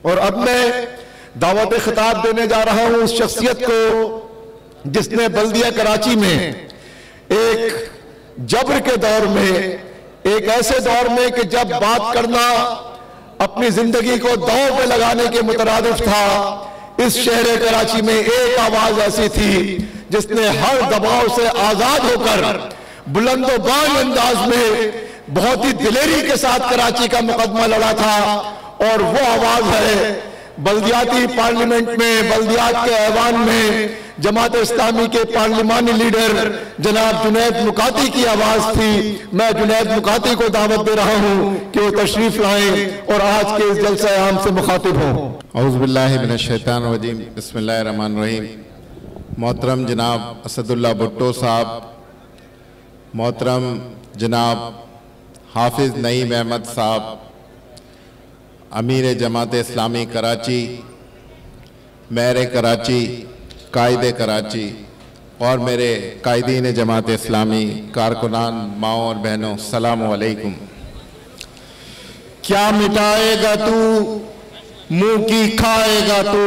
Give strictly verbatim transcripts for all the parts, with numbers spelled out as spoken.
और अब मैं दावत खिताब देने जा रहा हूं उस शख्सियत को जिसने बल्दिया कराची में एक जबर के दौर में, एक ऐसे दौर में कि जब बात करना अपनी जिंदगी को दांव पे लगाने के मुतरादिफ था, इस शहर कराची में एक आवाज ऐसी थी जिसने हर दबाव से आजाद होकर बुलंदोबान अंदाज में बहुत ही दिलेरी के साथ कराची का मुकदमा लड़ा था। और वो आवाज है बल्दियाती पार्लियामेंट में, बल्दियात के ऐवान में जमात इस्लामी के पार्लिमानी लीडर जनाब जुनैद मुकाती की आवाज थी। मैं जुनैद मुकाती को दावत दे रहा हूं कि वो तशरीफ लाएं और आज के इस जलसा आम से मुखातिब हों। औज़ु बिल्लाहि मिनश शैतानिर रजीम, बिस्मिल्लाहिर रहमानिर रहीम। मोहतरम जनाब असदुल्ला भुट्टो साहब, मोहतरम जनाब हाफिज नईम अहमद साहब, अमीर जमात इस्लामी कराची, मेरे कराची, कायदे कराची और मेरे कायदीन जमात इस्लामी, कारकुनान, माओ और बहनों, सलाम अलैकुम। क्या मिटाएगा तू मुंह की खाएगा तू,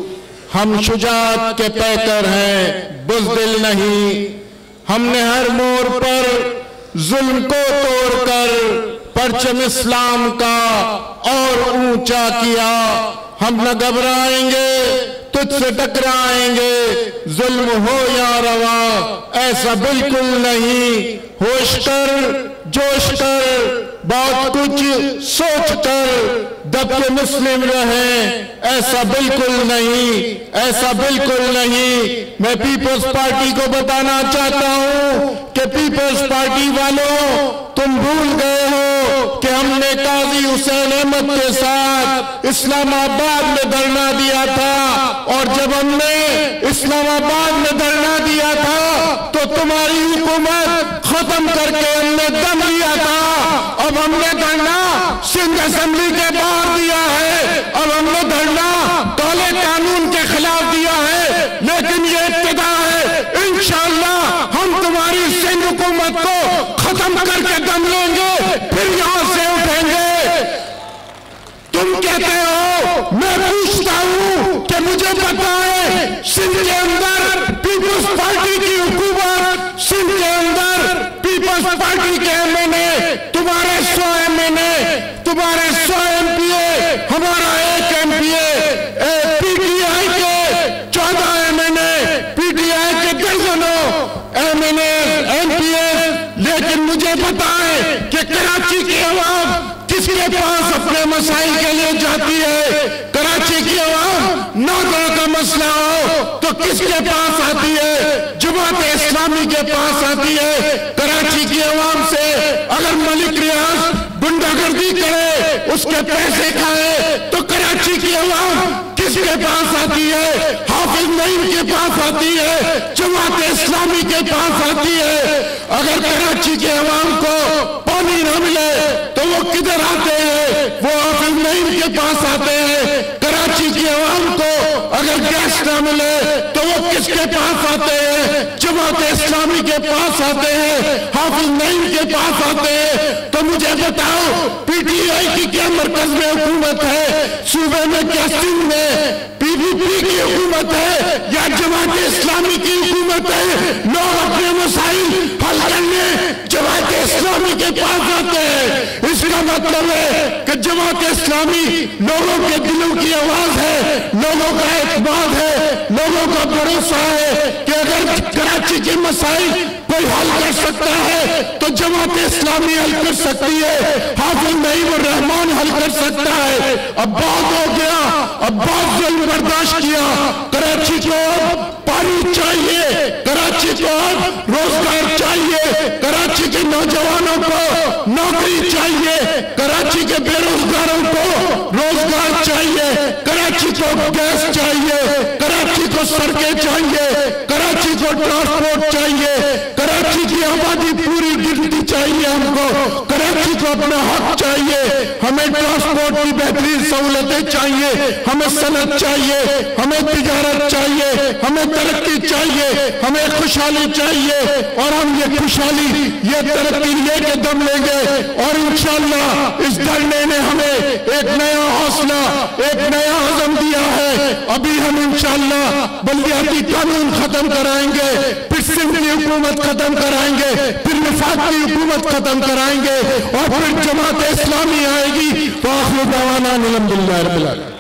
हम शुजात के पैकर हैं बुज़दिल नहीं। हमने हर मोड़ पर जुल्म को तोड़कर परचम इस्लाम का और ऊंचा किया। हम न घबराएंगे, तुझसे टकराएंगे, जुल्म हो या रवा ऐसा बिल्कुल नहीं। होश कर, जोश कर, बहुत कुछ सोच कर, दब के मुस्लिम रहे ऐसा बिल्कुल नहीं, ऐसा बिल्कुल नहीं। मैं पीपल्स पार्टी को बताना चाहता हूं कि पीपल्स पार्टी वालों, तुम भूल गए हो कि हमने काजी हुसैन अहमद के साथ इस्लामाबाद में धरना दिया था, और जब हमने इस्लामाबाद में धरना दिया था तो तुम्हारी हुकूमत खत्म करके हमने दम लिया था। अब हमने धरना सिंध असेंबली के बाहर दिया है, अब हमने धरना काले कानून के खिलाफ दिया है, लेकिन ये इब्तिदा है। इंशाअल्लाह हम तुम्हारी सिंध हुकूमत को खत्म करके दम लेंगे, फिर यहां से उठेंगे। तुम कहते हो, मैं पूछता हूं कि मुझे पता है सिंध के अंदर पीपल्स पार्टी की हुकूमत, सिंध के अंदर पीपल्स पार्टी के एमएनए, तुम्हारे सौ एमएनए, तुम्हारे सौ एमपीए, हमारा एक एमपीए, पीटीआई के चौदह एमएनए, पीटीआई के दर्जनों एमएनए, एमपीए। लेकिन मुझे पता है कि कराची की आवाम किसके पास अपने मसाइल के लिए जाती है। कराची की आवाम नौकरों का मसला हो तो किसके पास आती है? जमात इस्लामी के पास आती है। कराची की आवाम से अगर मलिक रियाज गुंडागर्दी करे, उसके पैसे खाए, तो कराची की आवाम किसके पास आती है? हाफिज नईम के पास आती है, जमात इस्लामी के पास आती है। अगर कराची के आवाम को पानी न मिले तो वो किधर आते हैं? वो हाफिज नईम के पास आते हैं। कराची की आवाम को अगर गैस न मिले तो वो किसके पास आते हैं? जमात इस्लामी के पास आते हैं, हाफिज नईम के पास आते हैं। तो मुझे बताओ, पीटीआई की क्या मरकज में हुकूमत है? सूबे में क्या सिंध में पीडीपी की हुकूमत है या जमात इस्लामी की हुकूमत है? लोग अपने मसाइल हल करने जमात इस्लामी के पास आते हैं। इसका मतलब है कि जमात इस्लामी लोगों के दिलों की आवाज है, लोगों का एतमाद है, लोगों का भरोसा है कि अगर कराची के मसाइल कोई हल कर सकता है तो जमात इस्लामी हल कर सकती है, हाफिज नईम और रहमान हल कर सकता है। अब बहुत हो गया, अब बहुत जुल्म बर्दाश्त किया। कराची को पानी चाहिए, कराची को रोजगार चाहिए, कराची के नौजवानों को नौकरी चाहिए, कराची के बेरोजगारों को रोजगार चाहिए, कराची को गैस चाहिए, कराची को सड़कें चाहिए, कराची को ट्रांसपोर्ट चाहिए, कराची की आबादी पूरी गिनती चाहिए हमको, कराची को अपना हक चाहिए, हमें ट्रांसपोर्ट की बेहतरीन सहूलतें चाहिए, हमें सनत चाहिए, हमें तिजारत चाहिए, हमें तरक्की चाहिए, हमें खुशहाली चाहिए। और हम ये खुशहाली, ये तरक्की लेके दम लेंगे और इंशाअल्लाह इस धरने ने हमें एक नया हौसला, एक नया अभी हम इंशाअल्लाह बल्दियाती कानून खत्म कराएंगे, फिर सिंध की हुकूमत खत्म कराएंगे, फिर वफाक की हुकूमत खत्म कराएंगे और फिर जमात इस्लामी आएगी। तो आखिर दावाना अल्हम्दुलिल्लाह रब्बिल आलमीन।